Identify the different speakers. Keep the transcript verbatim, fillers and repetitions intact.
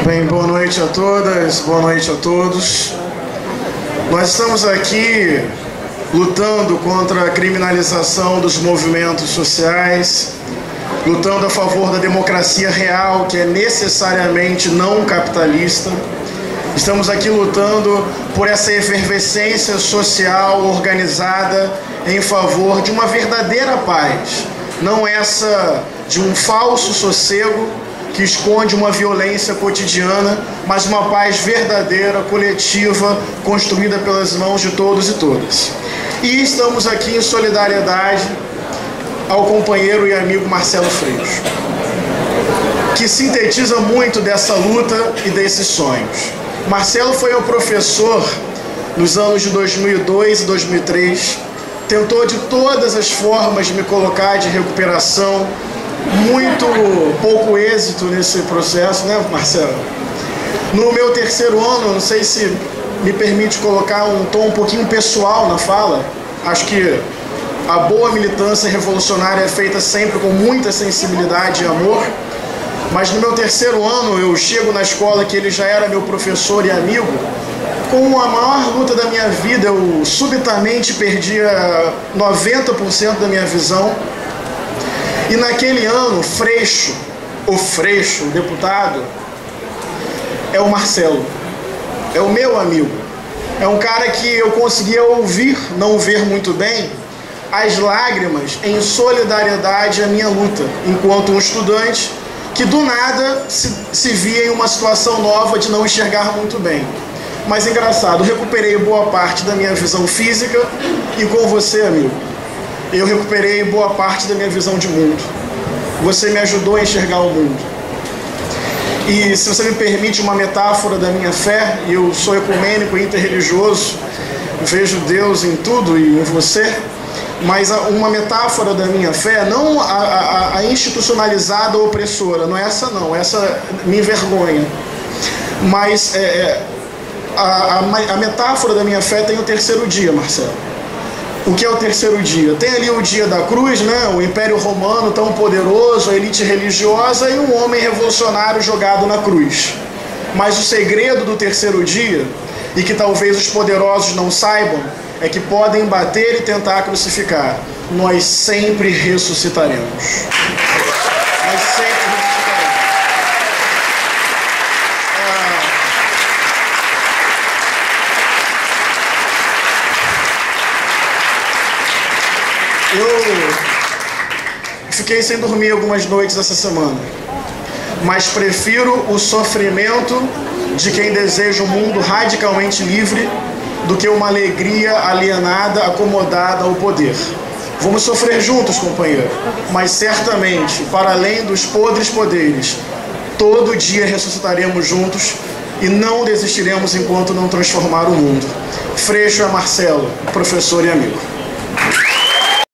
Speaker 1: Bem, boa noite a todas, boa noite a todos. Nós estamos aqui lutando contra a criminalização dos movimentos sociais, lutando a favor da democracia real, que é necessariamente não capitalista. Estamos aqui lutando por essa efervescência social organizada em favor de uma verdadeira paz, não essa de um falso sossego que esconde uma violência cotidiana, mas uma paz verdadeira, coletiva, construída pelas mãos de todos e todas. E estamos aqui em solidariedade ao companheiro e amigo Marcelo Freixo, que sintetiza muito dessa luta e desses sonhos. Marcelo foi meu professor nos anos de dois mil e dois e dois mil e três, tentou de todas as formas de me colocar de recuperação, muito pouco êxito nesse processo, né, Marcelo? No meu terceiro ano, não sei se me permite colocar um tom um pouquinho pessoal na fala, acho que a boa militância revolucionária é feita sempre com muita sensibilidade e amor, mas no meu terceiro ano eu chego na escola que ele já era meu professor e amigo, com a maior luta da minha vida, eu subitamente perdia noventa por cento da minha visão. E naquele ano, Freixo, o Freixo, o deputado, é o Marcelo, é o meu amigo. É um cara que eu conseguia ouvir, não ver muito bem, as lágrimas em solidariedade à minha luta, enquanto um estudante que do nada se, se via em uma situação nova de não enxergar muito bem. Mas engraçado, eu recuperei boa parte da minha visão física e com você, amigo, eu recuperei boa parte da minha visão de mundo. Você me ajudou a enxergar o mundo. E se você me permite uma metáfora da minha fé, eu sou ecumênico e interreligioso, vejo Deus em tudo e em você, mas uma metáfora da minha fé, não a, a, a institucionalizada opressora, não é essa não, essa me envergonha, mas é, a, a, a metáfora da minha fé tem o terceiro dia, Marcelo. O que é o terceiro dia? Tem ali o dia da cruz, né? O Império Romano tão poderoso, a elite religiosa e um homem revolucionário jogado na cruz. Mas o segredo do terceiro dia, e que talvez os poderosos não saibam, é que podem bater e tentar crucificar. Nós sempre ressuscitaremos. Nós sempre ressuscitaremos. Eu fiquei sem dormir algumas noites essa semana, mas prefiro o sofrimento de quem deseja um mundo radicalmente livre do que uma alegria alienada, acomodada ao poder. Vamos sofrer juntos, companheiro, mas certamente, para além dos podres poderes, todo dia ressuscitaremos juntos e não desistiremos enquanto não transformar o mundo. Freixo é Marcelo, professor e amigo.